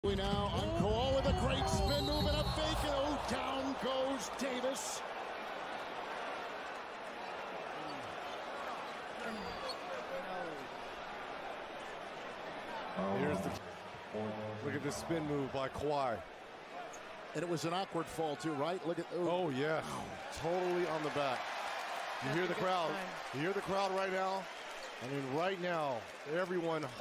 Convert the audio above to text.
We now on Kawhi with a great spin move and a fake, and oh, down goes Davies. Here's the look at this spin move by Kawhi. And it was an awkward fall too, right? Look at oh yeah, totally on the back. You hear the crowd. You hear the crowd right now. I mean, right now, everyone